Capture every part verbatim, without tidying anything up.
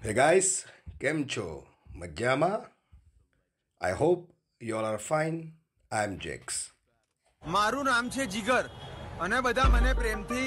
Hey guys, કેમ છો? મજામાં? I hope you all are fine. I'm Jex. મારું નામ છે જીગર અને બધા મને પ્રેમથી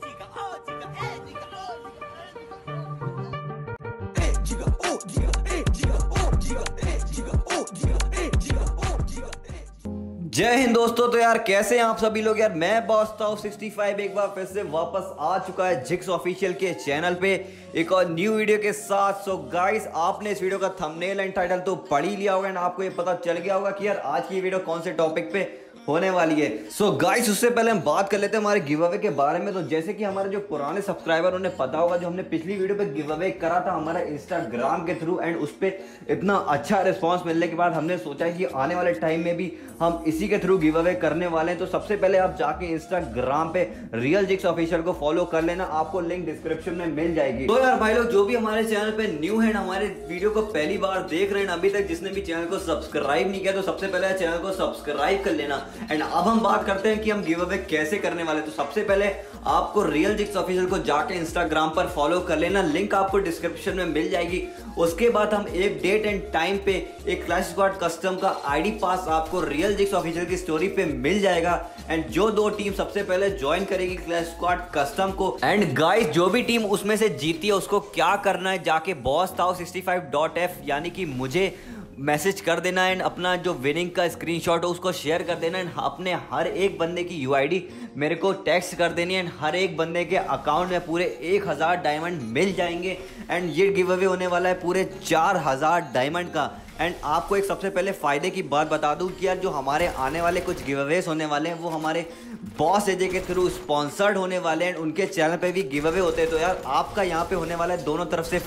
जय हिंद दोस्तों। तो यार कैसे हैं आप सभी लोग। यार मैं बॉस था सिक्सटी फाइव एक बार फिर से वापस आ चुका है जिक्स ऑफिशियल के चैनल पे एक और न्यू वीडियो के साथ। सो गाइस, आपने इस वीडियो का थंबनेल एंड टाइटल तो पढ़ ही लिया होगा एंड आपको ये पता चल गया होगा कि यार आज की वीडियो कौन से टॉपिक पे होने वाली है। सो so गाइस, उससे पहले हम बात कर लेते हैं हमारे गिव अवे के बारे में। तो जैसे कि हमारे जो पुराने सब्सक्राइबर उन्हें पता होगा, जो हमने पिछली वीडियो पे गिव अवे करा था हमारा इंस्टाग्राम के थ्रू एंड उस पर इतना अच्छा रिस्पांस मिलने के बाद हमने सोचा कि आने वाले टाइम में भी हम इसी के थ्रू गिव अवे करने वाले हैं। तो सबसे पहले आप जाके इंस्टाग्राम पे रियल जिक्स ऑफिशियल को फॉलो कर लेना, आपको लिंक डिस्क्रिप्शन में मिल जाएगी। तो यार भाई लोग, जो भी हमारे चैनल पे न्यू है, हमारे वीडियो को पहली बार देख रहे हैं, अभी तक जिसने भी चैनल को सब्सक्राइब नहीं किया तो सबसे पहले चैनल को सब्सक्राइब कर लेना। एंड अब हम बात करते हैं कि हम गिव अवे कैसे करने वाले। तो सबसे पहले आपको रियल जिक्स ऑफिशियल को जाके इंस्टाग्राम पर फॉलो कर लेना, लिंक आपको डिस्क्रिप्शन में मिल जाएगी। उसके बाद हम एक डेट एंड टाइम पे एक क्लैश स्क्वाड कस्टम का आईडी पास आपको रियल जिक्स ऑफिशियल की स्टोरी पे मिल जाएगा। एंड जो दो टीम सबसे पहले ज्वाइन करेगी क्लैश स्क्वाड कस्टम को, एंड गाइस जो भी टीम उसमें से जीती है उसको क्या करना है, जाके बॉस था सिक्सटी फाइव डॉट एफ यानी कि मुझे मैसेज कर देना एंड अपना जो विनिंग का स्क्रीनशॉट हो उसको शेयर कर देना एंड अपने हर एक बंदे की यूआईडी मेरे को टेक्स्ट कर देनी है एंड हर एक बंदे के अकाउंट में पूरे एक हज़ार डायमंड मिल जाएंगे। एंड ये गिव अवे होने वाला है पूरे चार हज़ार डायमंड का। एंड आपको एक सबसे पहले फ़ायदे की बात बता दूं कि यार जो हमारे आने वाले कुछ गिव अवेज होने वाले हैं वो हमारे बॉस एजे के थ्रू स्पॉन्सर्ड होने वाले हैं, उनके चैनल पे भी गिव अवे होते हैं। तो यार आपका यहाँ पे होने वाला है दोनों तरफ से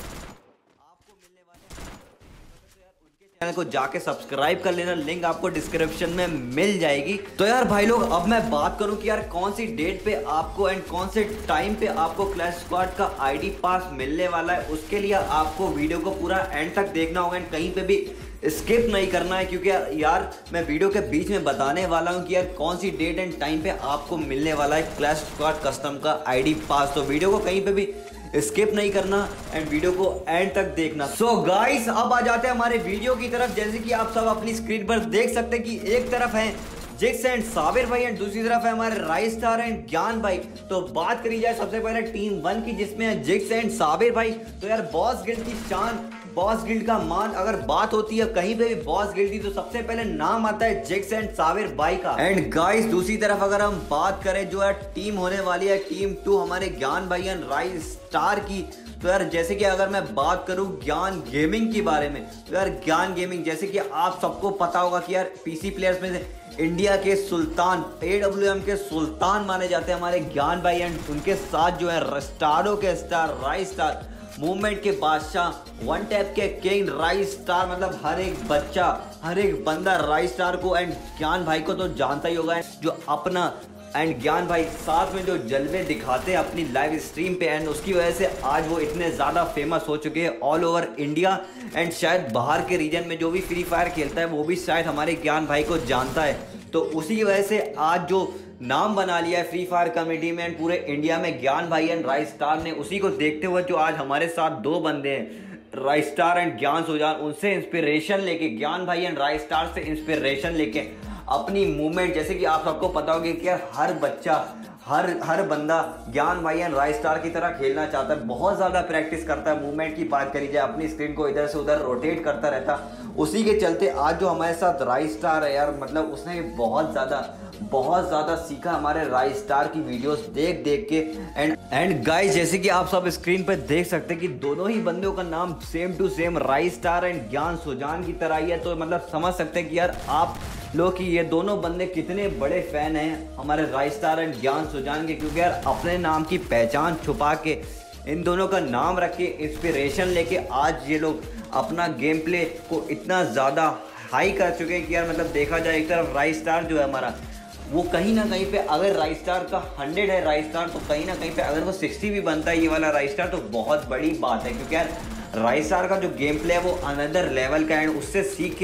चैनल को जाके सब्सक्राइब कर लेना, लिंक आपको डिस्क्रिप्शन में मिल जाएगी। तो यार भाई लोग, अब मैं बात करूं कि यार कौन सी डेट पे आपको एंड कौन से टाइम पे आपको क्लैश स्क्वाड का आईडी पास मिलने वाला है, उसके लिए आपको वीडियो को पूरा एंड तक देखना होगा एंड कहीं पे भी स्किप नहीं करना है, क्योंकि यार, यार मैं वीडियो के बीच में बताने वाला हूं कि यार कौन सी डेट एंड टाइम पे आपको मिलने वाला है क्लैश स्क्वाड कस्टम का आईडी पास। तो वीडियो को कहीं पे भी स्किप नहीं करना एंड वीडियो को एंड तक देखना। सो so गाइस, अब आ जाते हैं हमारे वीडियो की तरफ। जैसे कि आप सब अपनी स्क्रीन पर देख सकते हैं कि एक तरफ है जिक्स एंड साबिर भाई एंड दूसरी तरफ है हमारे राइस स्टार एंड ज्ञान भाई। तो बात करी जाए सबसे पहले टीम वन की, जिसमें है जिक्स एंड साबिर भाई। तो यार बॉस गिल्ड की शान, बॉस गिल्ड का मान, अगर बात होती है कहीं पे भी बॉस गिल्ड की तो सबसे पहले नाम आता है जिक्स एंड साबिर भाई का। एंड गाइस दूसरी तरफ अगर हम बात करें जो है टीम होने वाली है टीम टू हमारे ज्ञान भाई एंड राइस स्टार की। तो यार जैसे कि अगर मैं बात करूं ज्ञान गेमिंग के बारे में, तो यार ज्ञान गेमिंग जैसे कि आप सबको पता होगा कि यार पीसी प्लेयर्स में से इंडिया के सुल्तान, एडब्ल्यूएम के सुल्तान माने जाते हैं हमारे ज्ञान भाई एंड उनके साथ जो है स्टारों के स्टार राइस स्टार, मूवमेंट के बादशाह, वन टैप के किंग राइस स्टार। मतलब हर एक बच्चा, हर एक बंदा राइस स्टार को एंड ज्ञान भाई को तो जानता ही होगा, जो अपना एंड ज्ञान भाई साथ में जो जलवे दिखाते हैं अपनी लाइव स्ट्रीम पे एंड उसकी वजह से आज वो इतने ज़्यादा फेमस हो चुके हैं ऑल ओवर इंडिया एंड शायद बाहर के रीजन में जो भी फ्री फायर खेलता है वो भी शायद हमारे ज्ञान भाई को जानता है। तो उसी की वजह से आज जो नाम बना लिया है फ्री फायर कम्युनिटी में एंड पूरे इंडिया में ज्ञान भाई एंड राइस स्टार ने, उसी को देखते हुए जो आज हमारे साथ दो बंदे हैं rice star and Gyan Sujan, उनसे इंस्पिरेशन लेके, ज्ञान भाई एंड राइस स्टार से इंस्पिरेशन लेके अपनी मूवमेंट, जैसे कि आप सबको पता होगा कि हर बच्चा, हर हर बंदा ज्ञान भाई एंड राइस स्टार की तरह खेलना चाहता है, बहुत ज़्यादा प्रैक्टिस करता है। मूवमेंट की बात करी जाए, अपनी स्क्रीन को इधर से उधर रोटेट करता रहता। उसी के चलते आज जो हमारे साथ राइस स्टार है यार, मतलब उसने बहुत ज़्यादा बहुत ज़्यादा सीखा हमारे राइस स्टार की वीडियोस देख देख के। एंड एंड गाइस जैसे कि आप सब स्क्रीन पर देख सकते हैं कि दोनों ही बंदों का नाम same to same Raistar and Gyan Sujan की तरह ही है। तो मतलब समझ सकते हैं कि यार आप लोग कि ये दोनों बंदे कितने बड़े फैन हैं हमारे rice star and Gyan Sujan के, क्योंकि यार अपने नाम की पहचान छुपा के इन दोनों का नाम रख के इंस्पिरेशन लेके आज ये लोग अपना गेम प्ले को इतना ज़्यादा हाई कर चुके हैं कि यार मतलब देखा जाए एक तरफ राइस स्टार जो है हमारा, वो कहीं ना कहीं पे अगर राइस स्टार का हंड्रेड है राइस स्टार, तो कहीं ना कहीं पे अगर वो सिक्सटी भी बनता है ये वाला राइस स्टार तो बहुत बड़ी बात है, क्योंकि यार राइस स्टार का जो गेम प्ले है वो अनदर लेवल का है। उससे सीख के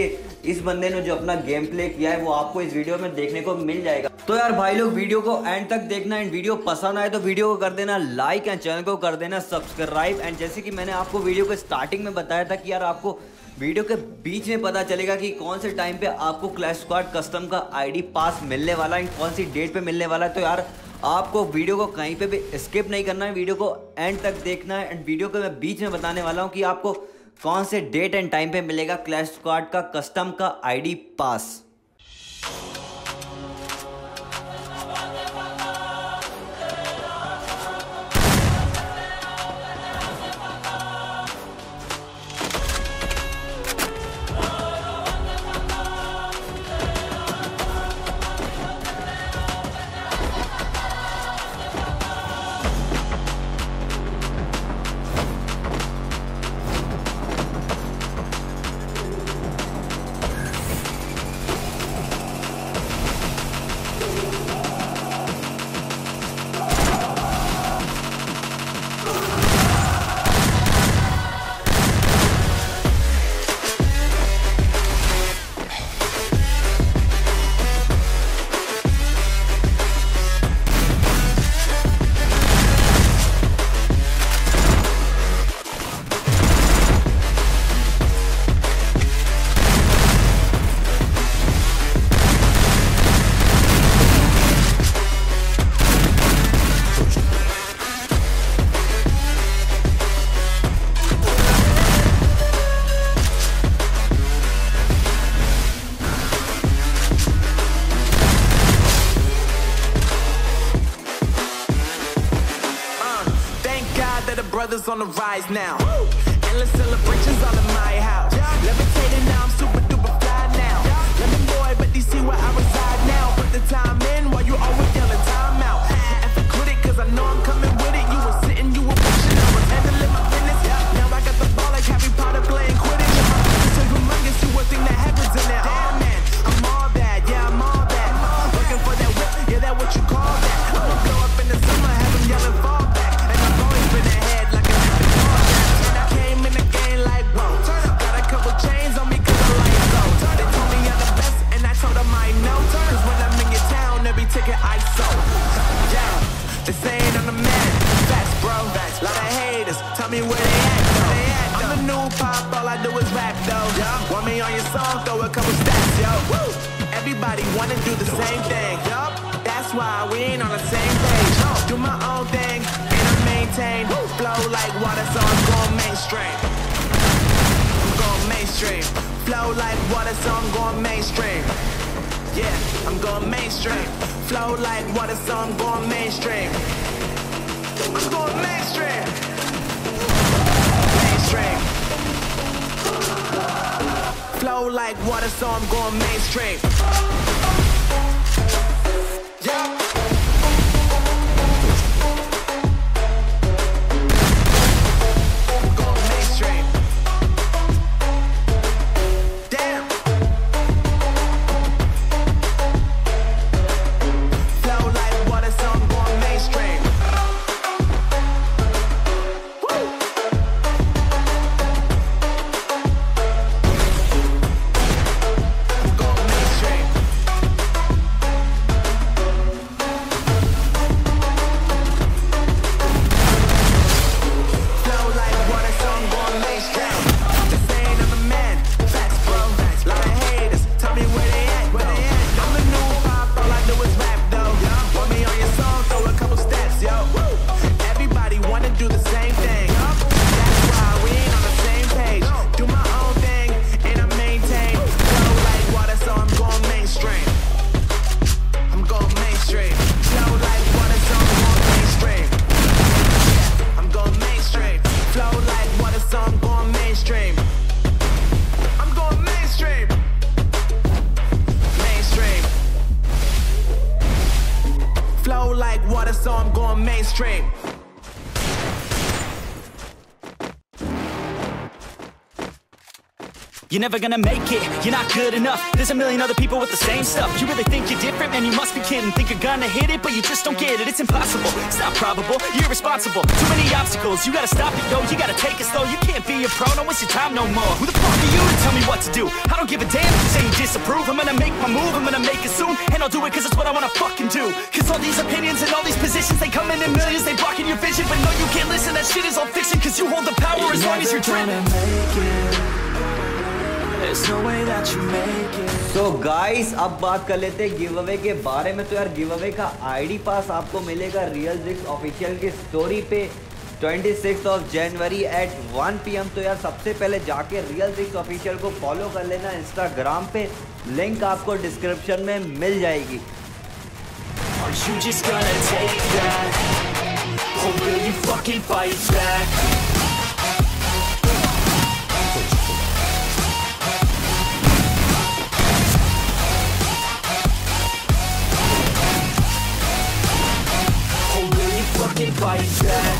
इस बंदे ने जो अपना गेम प्ले किया है वो आपको इस वीडियो में देखने को मिल जाएगा। तो यार भाई लोग वीडियो को एंड तक देखना, एंड वीडियो पसंद आए तो वीडियो को कर देना लाइक एंड चैनल को कर देना सब्सक्राइब। एंड जैसे कि मैंने आपको वीडियो के स्टार्टिंग में बताया था कि यार आपको वीडियो के बीच में पता चलेगा कि कौन से टाइम पे आपको क्लैश स्क्वाड कस्टम का आईडी पास मिलने वाला है, कौन सी डेट पे मिलने वाला है। तो यार आपको वीडियो को कहीं पे भी स्किप नहीं करना है, वीडियो को एंड तक देखना है। एंड वीडियो को मैं बीच में बताने वाला हूँ कि आपको कौन से डेट एंड टाइम पे मिलेगा क्लैश स्क्वाड का कस्टम का ID pass. Brothers on the rise now. Woo! Endless celebrations all in my house. Yeah. Levitating now, I'm super duper fly now. Yeah. Let me boy, but they see where I reside now. Put the time in while you always yelling time out. And for quit it, cause I know I'm coming with it. You were sitting, you were pushing, I was handling my business. Yeah. Now I got the ball like Harry Potter playing Quidditch. My business so humongous, you would think that happens in there. Damn man, I'm all that, yeah I'm all that. Looking for that whip, yeah that what you call that. I'ma blow up in the summer, have them yelling fall back. And I've always been ahead. Ticket I sold. Yeah, they saying I'm the man. Facts, bro. Facts. Lot of haters. Tell me where they at, though. They at, though. I'm the new pop. All I do is rap, though. Yeah. Want me on your song? Throw a couple stats, yo. Woo. Everybody wanna do the same thing. Yup. That's why we ain't on the same page. No. Do my own thing and I maintain. Woo. Flow like water, so I'm going mainstream. I'm going mainstream. Flow like water, so I'm going mainstream. Yeah, I'm going mainstream. Flow like water, so I'm going mainstream. I'm going mainstream. Mainstream. Flow like water, so I'm going mainstream. Yeah. so I'm going mainstream. You're never gonna make it, you're not good enough. There's a million other people with the same stuff. You really think you're different, man, you must be kidding. Think you're gonna hit it, but you just don't get it. It's impossible, it's not probable, you're irresponsible. Too many obstacles, you gotta stop it, yo. You gotta take it slow, you can't be a pro. Don't waste your time no more. Who the fuck are you to tell me what to do? I don't give a damn if you say you disapprove. I'm gonna make my move, I'm gonna make it soon. And I'll do it cause it's what I wanna fucking do. Cause all these opinions and all these positions, they come in in millions. They blocking your vision, but no, you can't listen. That shit is all fiction, cause you hold the power as long as you're dreaming. तो guys अब बात कर लेते हैं give away के बारे में। तो यार गिव अवे का आईडी पास आपको मिलेगा रियल जिक्स ऑफिशियल की स्टोरी पे छब्बीस ऑफ जनवरी एट वन पी एम। तो यार सबसे पहले जाके रियल जिक्स ऑफिशियल को फॉलो कर लेना इंस्टाग्राम पे, लिंक आपको डिस्क्रिप्शन में मिल जाएगी। Fight back.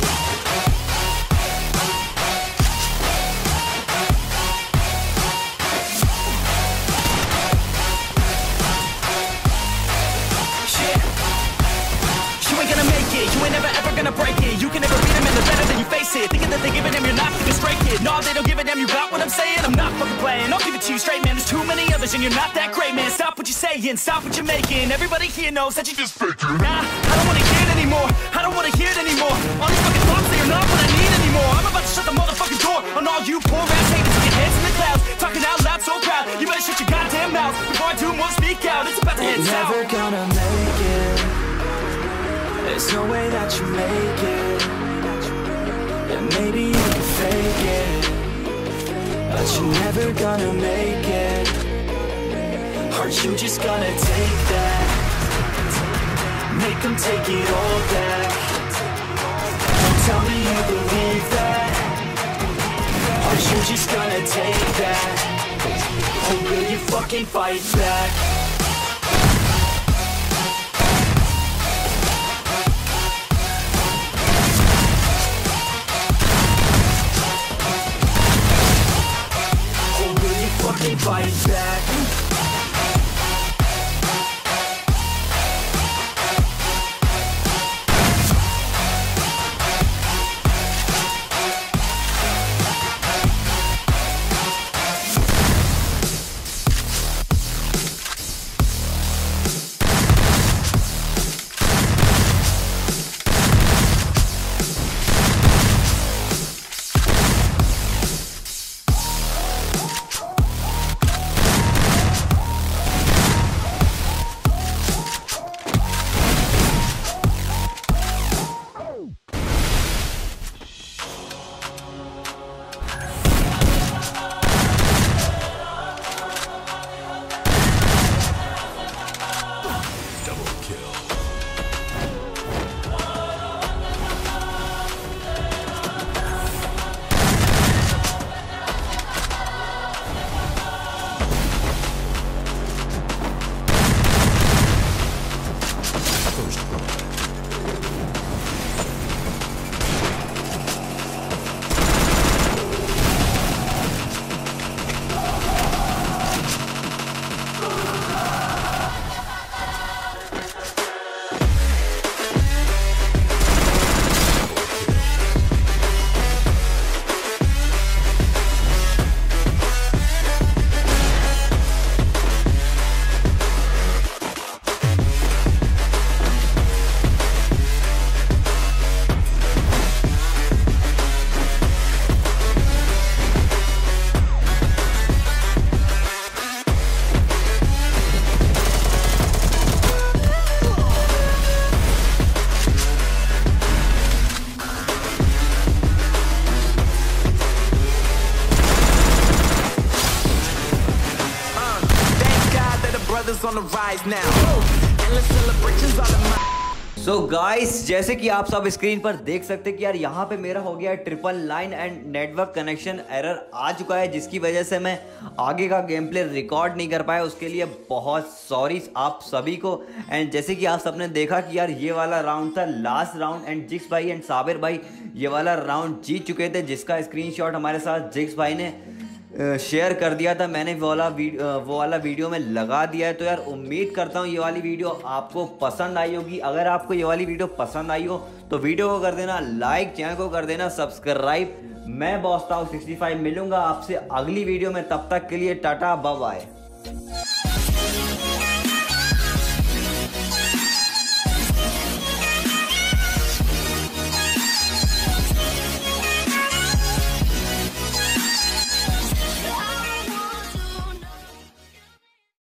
You ain't gonna make it, you ain't never ever gonna break it. You can never beat them and they're better than you face it. Thinking that they give a damn, you're not thinking straight, kid. No, they don't give a damn, you got what I'm saying? I'm not fucking playing, I'll give it to you straight, man. There's too many others and you're not that great, man. Stop what you're saying, stop what you're making. Everybody here knows that you just faking. Nah, I don't wanna hear it anymore, I don't wanna hear it anymore. All these fucking thoughts, they are not what I need anymore. I'm about to shut the motherfucking door on all you poor ass haters with your heads in the clouds, talking out loud so proud. You better shut your goddamn mouth before I do more speak out. It's about to head south. Never gonna make it. There's no way that you make it. And maybe you can fake it, but you're never gonna make it. Are you just gonna take that? Make them take it all back. Don't tell me you believe that. Are you just gonna take that? Or will you fucking fight back? Fight back. On the rise now. Endless celebrations all of my. So guys जैसे कि आप सब screen पर देख सकते हैं कि यार यहाँ पे मेरा हो गया है triple line and network connection error आ चुका है, जिसकी वजह से मैं आगे का गेम प्ले रिकॉर्ड नहीं कर पाया। उसके लिए बहुत सॉरी आप सभी को। एंड जैसे कि आप सबने देखा कि यार ये वाला राउंड था लास्ट राउंड, एंड जिक्स भाई एंड साबिर भाई ये वाला राउंड जीत चुके थे, जिसका स्क्रीनशॉट हमारे साथ जिक्स भाई ने शेयर कर दिया था मैंने, वो वाला वीडियो वो वाला वीडियो में लगा दिया है। तो यार उम्मीद करता हूँ ये वाली वीडियो आपको पसंद आई होगी। अगर आपको ये वाली वीडियो पसंद आई हो तो वीडियो को कर देना लाइक, चैनल को कर देना सब्सक्राइब। मैं बॉस था सिक्सटी फाइव, मिलूंगा आपसे अगली वीडियो में, तब तक के लिए टाटा बाय बाय।